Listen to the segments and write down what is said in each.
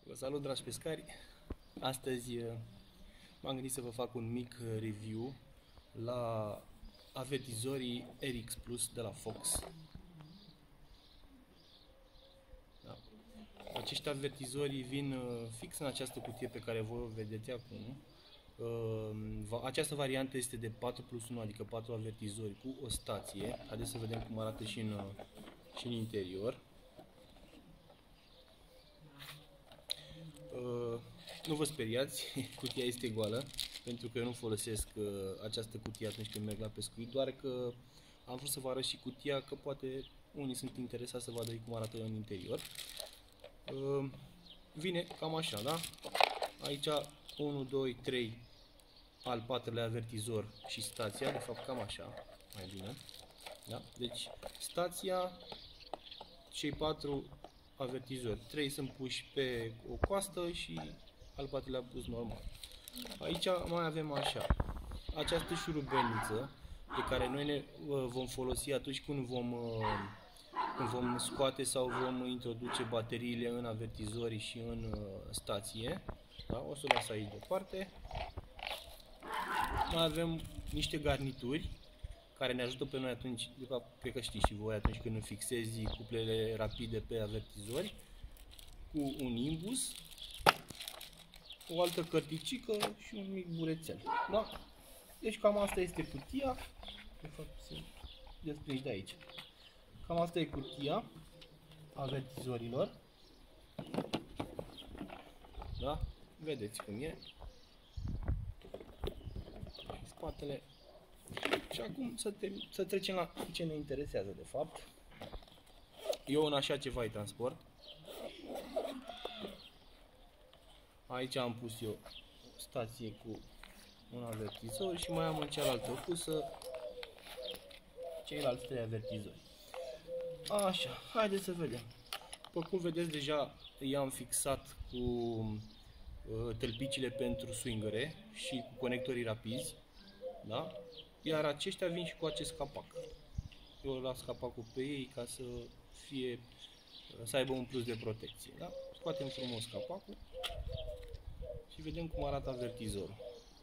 Vă salut, dragi pescari! Astăzi m-am gândit să vă fac un mic review la avertizorii RX Plus de la Fox. Da. Acești avertizori vin fix în această cutie pe care voi o vedeți acum. Această variantă este de 4+1, adică 4 avertizori cu o stație. Haideți să vedem cum arată și în interior. Nu vă speriați, cutia este goală, pentru că eu nu folosesc această cutie atunci când merg la pescuit, doar că am vrut să vă arăt și cutia, că poate unii sunt interesați să vadă cum arată în interior. Vine cam așa, da? Aici 1, 2, 3, al patrulea avertizor și stația, de fapt cam așa, mai bine. Da? Deci stația, cei 4 avertizori, 3 sunt puși pe o coastă și al patrulea pus normal. Aici mai avem așa, această șurubelniță de care noi ne vom folosi atunci când vom scoate sau vom introduce bateriile în avertizori și în stație. Da? O să o las aici deoparte. Mai avem niște garnituri care ne ajută pe noi atunci, de fapt, cred că știți și voi, atunci când fixezi cuplele rapide pe avertizori, cu un imbus, o altă cărticică și un mic burețel. Da? Deci cam asta este cutia. De fapt, se desprinde de aici. Cam asta e cutia avertizorilor. Da? Vedeți cum e. Spatele. Și acum să trecem la ce ne interesează de fapt. Eu în așa ceva îi transport. Aici am pus eu stație cu un avertizor și mai am în cealaltă pusă ceilalți 3 avertizori. Așa, haideți să vedem. După cum vedeți, deja i-am fixat cu tălpicile pentru swingere și cu conectorii rapizi. Da? Iar aceștia vin și cu acest capac. Eu las capacul pe ei ca să aibă un plus de protecție. Da? Scoatem frumos capacul și vedem cum arată avertizorul.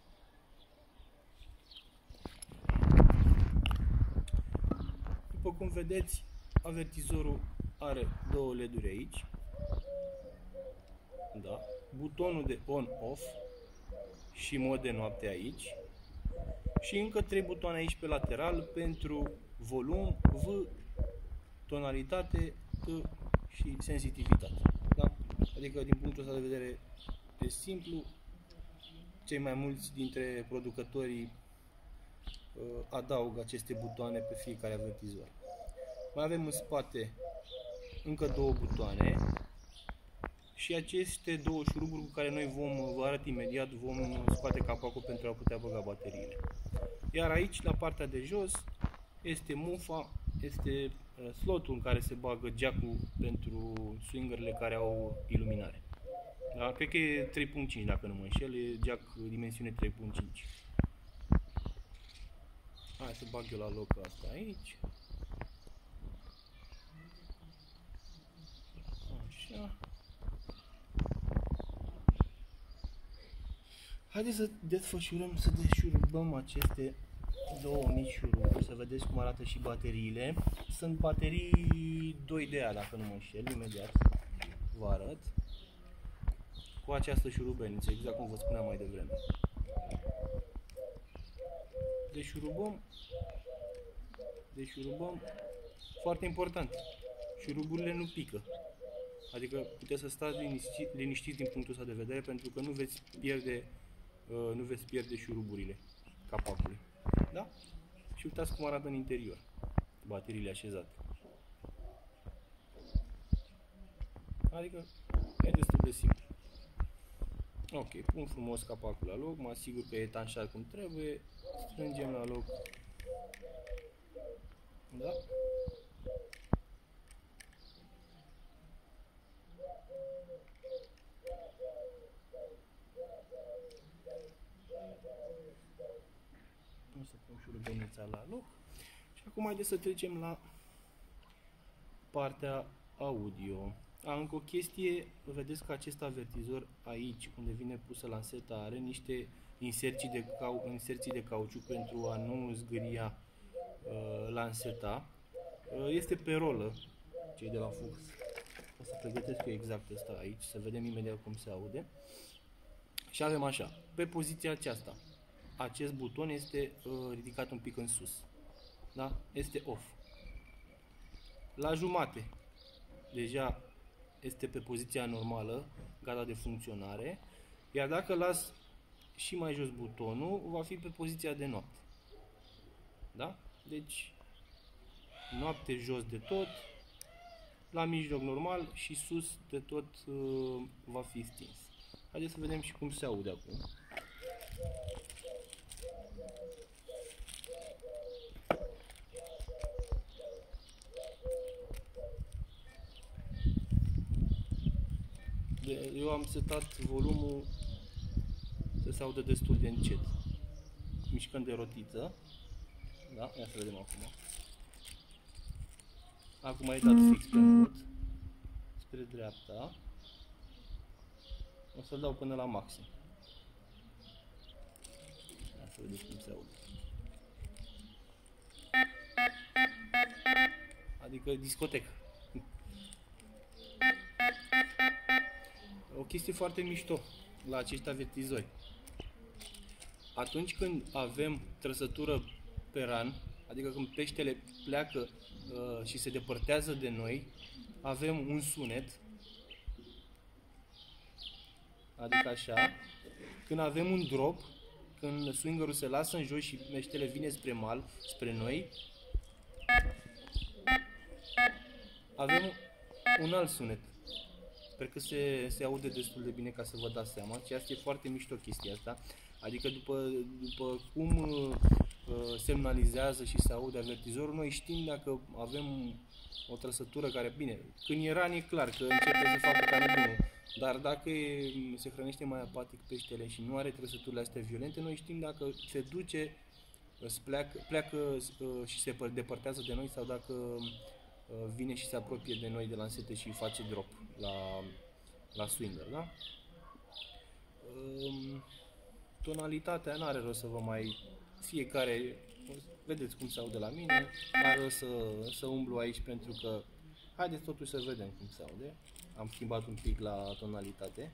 După cum vedeți, avertizorul are 2 LED-uri aici. Da? Butonul de on-off și mod de noapte aici. Și încă 3 butoane aici pe lateral pentru volum, V, tonalitate, T și sensitivitate. Da? Adică din punctul ăsta de vedere e simplu. Cei mai mulți dintre producătorii adaugă aceste butoane pe fiecare avertizor. Mai avem în spate încă 2 butoane și aceste 2 șuruburi cu care noi vă arăt imediat, vom scoate capacul pentru a putea băga bateriile. Iar aici, la partea de jos, este mufa, este slotul în care se bagă jack-ul pentru swingerele care au iluminare. Da? Cred că e 3.5, dacă nu mă înșel, e jack dimensiune 3.5. Hai să bag eu la loc asta aici. Așa. Haideți să desfășurăm, să deșurubăm aceste 2 mici șuruburi, să vedeți cum arată și bateriile. Sunt baterii 2DA, dacă nu mă înșel, imediat vă arăt. Cu această șurubelniță, exact cum vă spuneam mai devreme. Deșurubăm, foarte important, șuruburile nu pică. Adică puteți să stați liniștiți din punctul ăsta de vedere, pentru că nu veți pierde șuruburile capacului. Da? Și uitați cum arată în interior bateriile așezate. Adică e destul de simplu. Ok, pun frumos capacul la loc, mă asigur că e etanșat cum trebuie, strângem la loc. Da? O să pun șurubelnița la loc. Și acum haideți să trecem la partea audio. Încă o chestie, vedeți că acest avertizor aici, unde vine pusă lanseta, are niște inserții de cauciuc pentru a nu zgâria lanseta. Este pe rolă, cei de la Fuchs. O să pregătesc eu exact asta aici, să vedem imediat cum se aude. Și avem așa, pe poziția aceasta, acest buton este ridicat un pic în sus. Da? Este off. La jumate, deja este pe poziția normală, gata de funcționare. Iar dacă las și mai jos butonul, va fi pe poziția de noapte. Da? Deci, noapte jos de tot, la mijloc normal și sus de tot va fi stins. Haideți să vedem și cum se aude acum. Eu am setat volumul să se audă destul de încet. Mișcând de rotiță. Da? Ia să vedem acum. Acum ai dat fix pe mut. Spre dreapta. O să-l dau până la maxim. Ia să vedeți cum se aude. Adică discotecă. O chestie foarte mișto la acești avertizori. Atunci când avem trăsătură pe ran, adică când peștele pleacă și se depărtează de noi, avem un sunet, adică așa. Când avem un drop, când swingerul se lasă în jos și peștele vine spre mal, spre noi, avem un alt sunet. Sper că se aude destul de bine ca să vă dați seama. Și asta e foarte mișto chestia asta. Adică după cum semnalizează și se aude avertizorul, noi știm dacă avem o trăsătură care, bine, când e ran e clar că începe să facă ca nebunul. Dar dacă se hrănește mai apatic peștele și nu are trăsăturile astea violente, noi știm dacă se duce, pleacă și se depărtează de noi sau dacă vine și se apropie de noi de lansete și face drop la swinger, da? Tonalitatea n-are rost să vă mai... Fiecare... Vedeți cum se aude la mine, n-are rost să umblu aici pentru că... Haideți totuși să vedem cum se aude. Am schimbat un pic la tonalitate.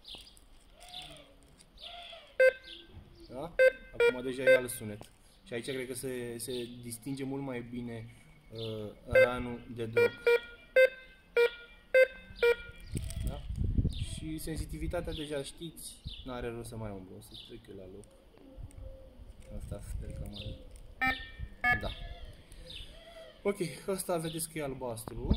Da? Acum deja e alt sunet. Și aici cred că se distinge mult mai bine ranul de drop. Da? Și sensitivitatea deja știți, n-are rost să mai umblu, o să trec eu la loc. Asta sper că mai... Da. Ok, ăsta vedeți că e albastru.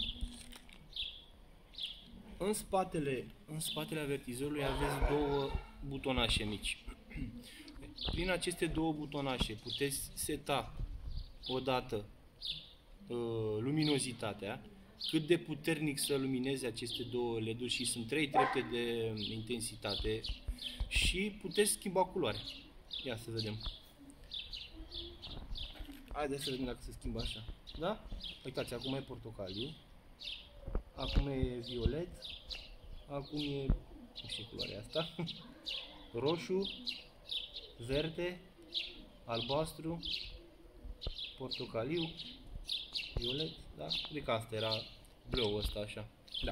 În spatele avertizorului aveți două butonașe mici. Prin aceste două butonașe puteți seta odată luminozitatea, cât de puternic să lumineze aceste două LED-uri și sunt 3 trepte de intensitate și puteți schimba culoarea. Ia să vedem. Haideți să vedem dacă se schimbă așa. Da? Uitați, acum e portocaliu, acum e violet, acum e, nu știu culoarea asta, roșu, verde, albastru, portocaliu, violet, da? Cred că asta era bleu ăsta așa, da.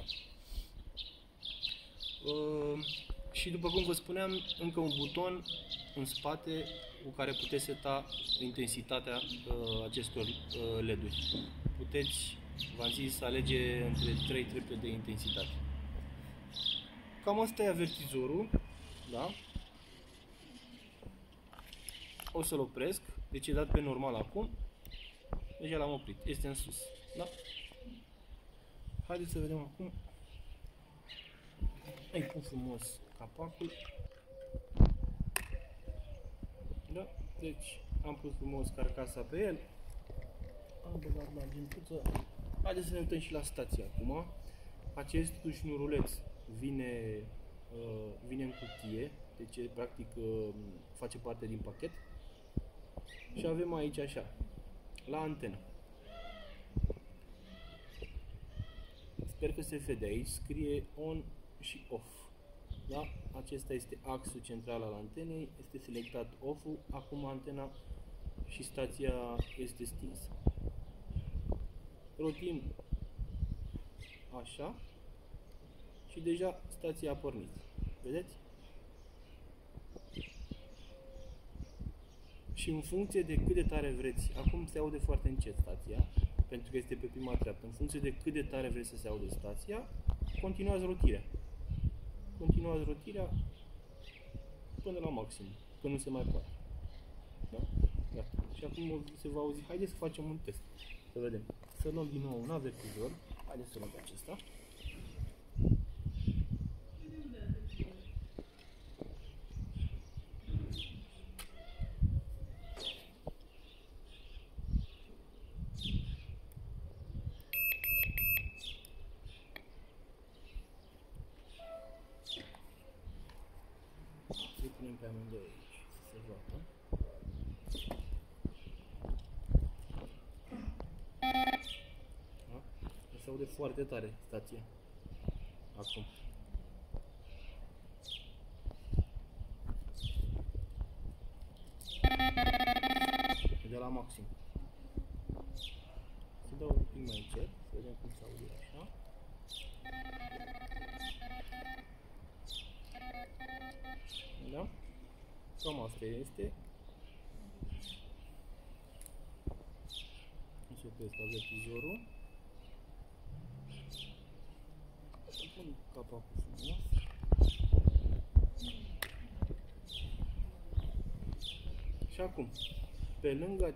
Și după cum vă spuneam, încă un buton în spate cu care puteți seta intensitatea acestor LED-uri. Puteți, v-am zis, alege între 3 trepte de intensitate. Cam asta e avertizorul, da? O să-l opresc, deci e dat pe normal acum. Deja l-am oprit, este în sus, da? Haideți să vedem acum. Îi pun frumos capacul. Da? Deci am pus frumos carcasa pe el. Am băgat margintuță. Haideți să ne uităm și la stație acum. Acest șnuruleț vine în cutie, deci practic face parte din pachet. Și avem aici așa, la antenă. Sper că se vede aici, scrie on și off. Da? Acesta este axul central al antenei, este selectat off-ul, acum antena și stația este stinsă. Rotim așa și deja stația a pornit. Vedeți? Și în funcție de cât de tare vreți, acum se aude foarte încet stația, pentru că este pe prima treaptă, în funcție de cât de tare vreți să se aude stația, continuați rotirea. Continuați rotirea până la maxim, până nu se mai poate. Da? Gata. Și acum se va auzi. Haideți să facem un test. Să vedem. Să luăm din nou un avertizor. Haideți să luăm pe acesta. Să-i punem pe amândoi aici, să se vadă. Da? Se aude foarte tare stația. Acum. De la maxim. Să dau un pic mai încet, să vedem cum se aude așa. Da? Cam asta este. O să opresc avertizorul. Să pun capacul frumos. Și acum, pe lângă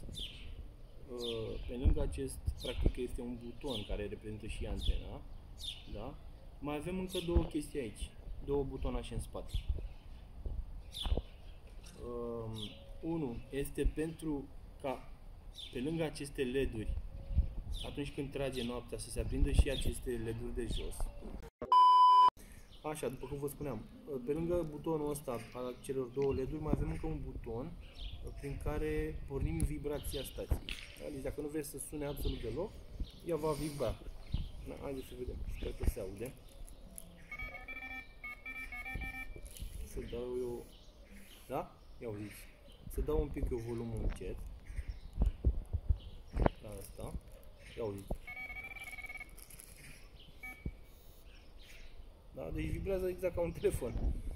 acest, practic este un buton care reprezintă și antena, da? Mai avem încă două chestii aici, două butonașe în spate. Unul este pentru ca pe lângă aceste LED-uri, atunci când trage noaptea, să se aprindă și aceste LED-uri de jos. Așa, după cum vă spuneam, pe lângă butonul ăsta al celor două LED-uri mai avem încă un buton prin care pornim vibrația stației. Da? Deci dacă nu vreți să sune absolut deloc, ea va vibra. Da, haideți să vedem, sper că se aude. Să dau eu... Da? Ia auziți. Să dau un pic eu volumul încet. La asta. Ia auziți. Da? Deci vibrează exact ca un telefon.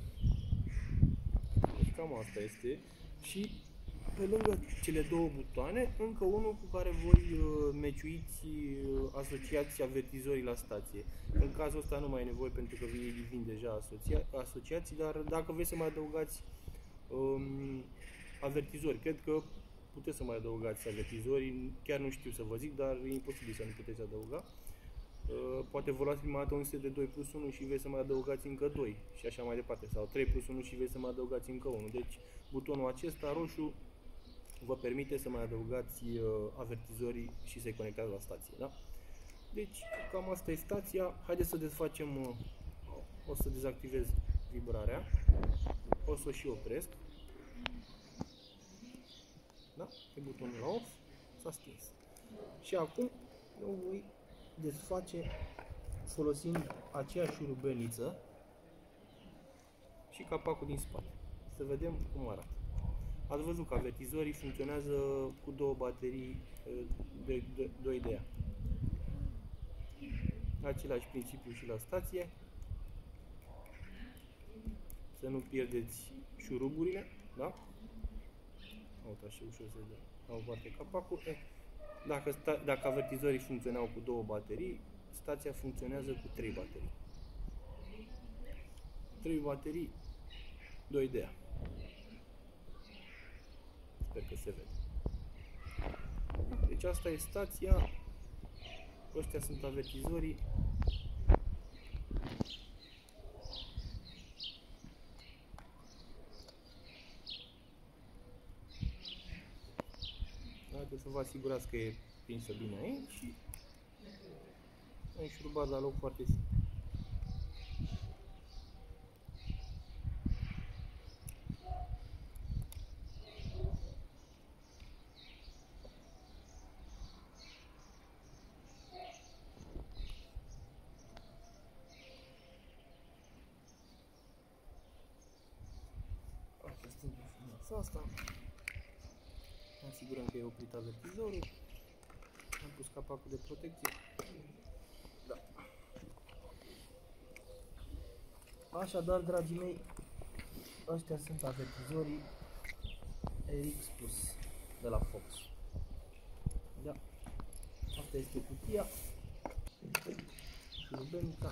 Deci cam asta este. Și pe lângă cele două butoane, încă unul cu care voi meciuiți, asociați avertizorii la stație. În cazul ăsta nu mai e nevoie pentru că vin deja asociații, dar dacă vreți să mai adăugați avertizori, cred că puteți să mai adăugați avertizorii, chiar nu știu să vă zic, dar e imposibil să nu puteți adăuga. Poate vă luați prima dată un set de 2 plus 1 și vreți să mai adăugați încă 2 și așa mai departe, sau 3 plus 1 și vreți să mai adăugați încă 1. Deci butonul acesta roșu vă permite să mai adăugați avertizorii și să-i conectați la stație. Da? Deci cam asta e stația. Haideți să desfacem, o să dezactivez vibrarea, o să o și opresc. Da? Pe butonul la off s-a stins. Și acum eu voi desface folosind aceeași șurubelniță și capacul din spate. Să vedem cum arată. Ați văzut că avertizorii funcționează cu două baterii de 2 de același principiu și la stație. Să nu pierdeți șuruburile, da? Uite, așa ușor se dă la o parte capacul. Dacă avertizorii funcționau cu 2 baterii, stația funcționează cu 3 baterii. 3 baterii, 2 de. Sper că se vede. Deci asta e stația. Ăștia sunt avertizorii. Haideți să vă asigurați că e prinsă bine aici și înșurubat la loc foarte simplu. fața asta. Ne asigurăm că e oprit avertizorul. Am pus capacul de protecție. Da. Așadar, dragii mei, ăștia sunt avertizorii RX Plus de la Fox. Da. Asta este cutia. Șurubenica.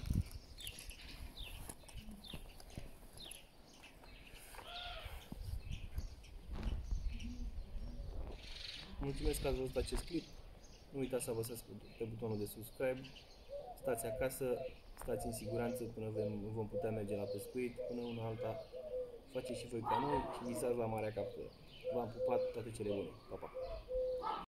Mulțumesc că ați văzut acest clip. Nu uitați să apăsați pe butonul de subscribe. Stați acasă, stați în siguranță până vom putea merge la pescuit, până una alta. Faceți și voi ca noi și visați la marea captură. V-am pupat, toate cele bune. Pa, pa!